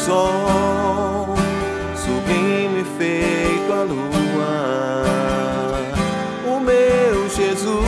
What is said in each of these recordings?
sol, sublime feito a lua, o meu Jesus.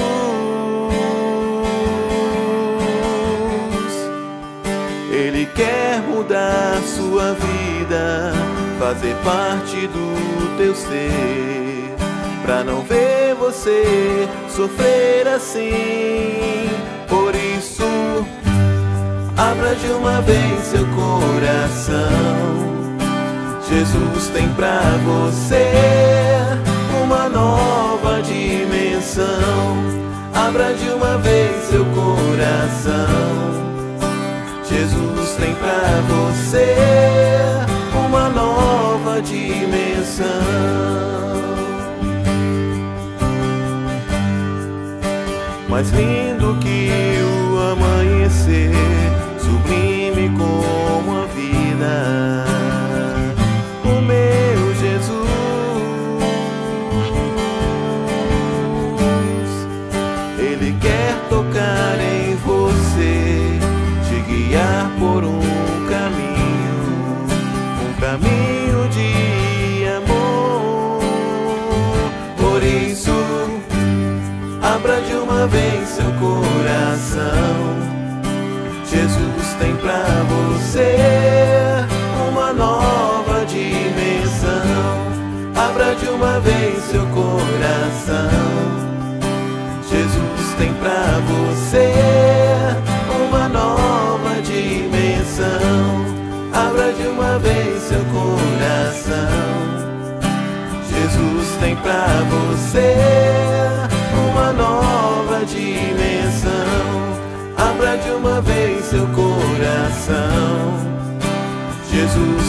Ele quer mudar sua vida, fazer parte do teu ser, pra não ver você sofrer assim. Por isso, abra de uma vez seu coração. Jesus tem pra você uma nova dimensão. Abra de uma vez seu coração. Jesus tem pra você uma nova dimensão. Mais lindo que o amanhecer, sublime como a vida, o meu Jesus. Ele quer tocar em você, te guiar por um caminho de amor. Por isso, abra de uma vez seu coração. Jesus tem pra você uma nova dimensão. Abra de uma vez seu coração. Jesus tem pra você uma nova dimensão. Abra de uma vez seu coração. Jesus tem pra você uma nova dimensão. Abra de uma vez seu coração. Jesus